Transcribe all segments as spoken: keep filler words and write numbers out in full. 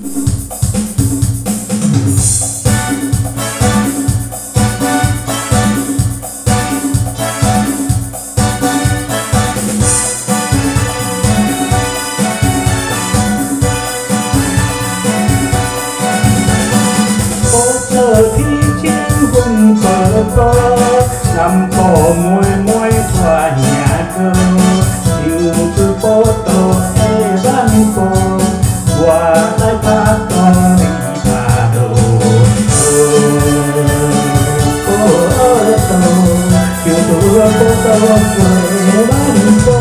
Thi chiến vùng bờ bờ làm cỏ môi môi thỏa nhà cơ chiều từ phố tô e ban cô qua ai ta con đi ta đồ cô ở tô chiều từ phố tô e ban cô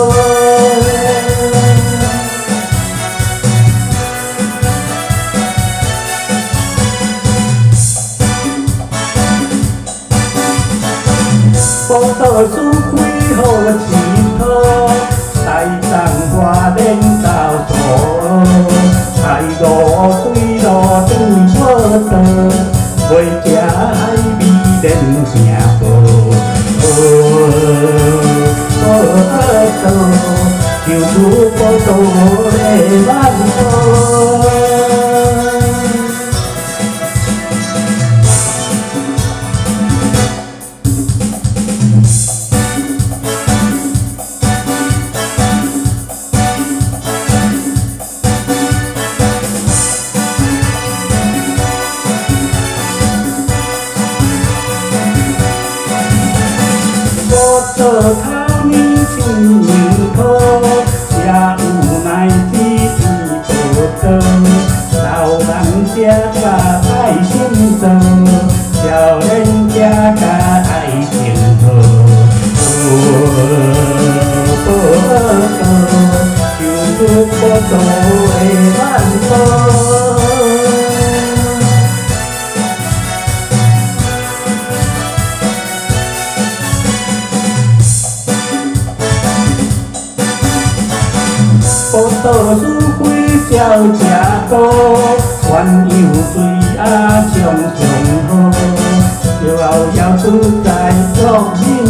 phố tờ du quý hồ chỉ thơ tay tàng hoa đen tàu tổ hai đỏ tuy đỏ từng vơ tờ với cha hay bi đen nhà cô cô ở tờ chiều chú phố tô để bán cô tờ thao minh chung nhìn thơ nhà ủ này chi thì tổ tơ sao đắng cha cả ai xin giờ chào lên cha cả ai tiền thờ cô ơ tờ chiều thuốc có tổ ê ban tơ phố tờ du quý chào cha cô quan yêu tuy a chồng chồng hô chiều ao giao tư tài cho